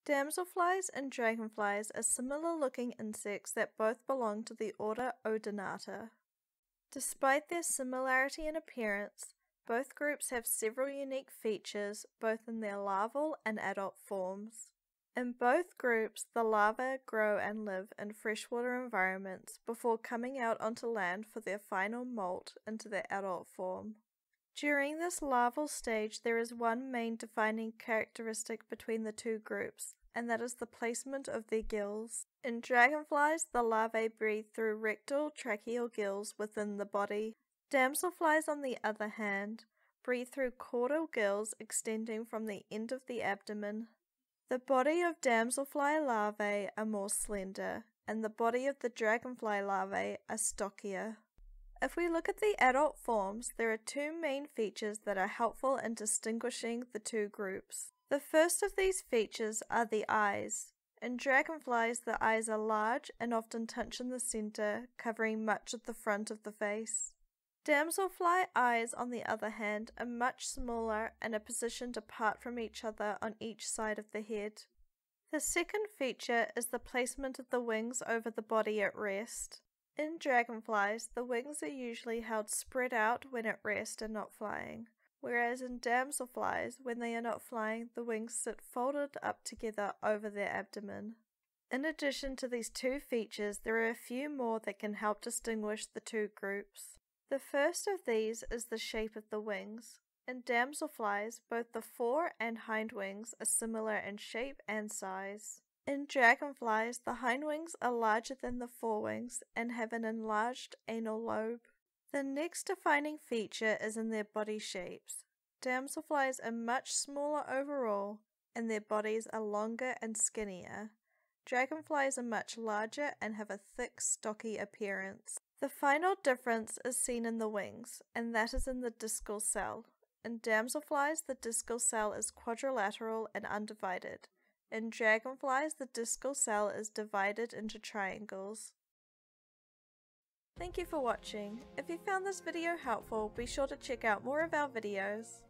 Damselflies and dragonflies are similar-looking insects that both belong to the order Odonata. Despite their similarity in appearance, both groups have several unique features both in their larval and adult forms. In both groups, the larvae grow and live in freshwater environments before coming out onto land for their final molt into their adult form. During this larval stage, there is one main defining characteristic between the two groups, and that is the placement of their gills. In dragonflies, the larvae breathe through rectal tracheal gills within the body. Damselflies, on the other hand, breathe through caudal gills extending from the end of the abdomen. The body of damselfly larvae are more slender, and the body of the dragonfly larvae are stockier. If we look at the adult forms, there are two main features that are helpful in distinguishing the two groups. The first of these features are the eyes. In dragonflies, the eyes are large and often touch in the center, covering much of the front of the face. Damselfly eyes, on the other hand, are much smaller and are positioned apart from each other on each side of the head. The second feature is the placement of the wings over the body at rest. In dragonflies, the wings are usually held spread out when at rest and not flying, whereas in damselflies, when they are not flying, the wings sit folded up together over their abdomen. In addition to these two features, there are a few more that can help distinguish the two groups. The first of these is the shape of the wings. In damselflies, both the fore and hind wings are similar in shape and size. In dragonflies, the hindwings are larger than the forewings and have an enlarged anal lobe. The next defining feature is in their body shapes. Damselflies are much smaller overall, and their bodies are longer and skinnier. Dragonflies are much larger and have a thick, stocky appearance. The final difference is seen in the wings, and that is in the discal cell. In damselflies, the discal cell is quadrilateral and undivided. In dragonflies, the discal cell is divided into triangles. Thank you for watching. If you found this video helpful, be sure to check out more of our videos.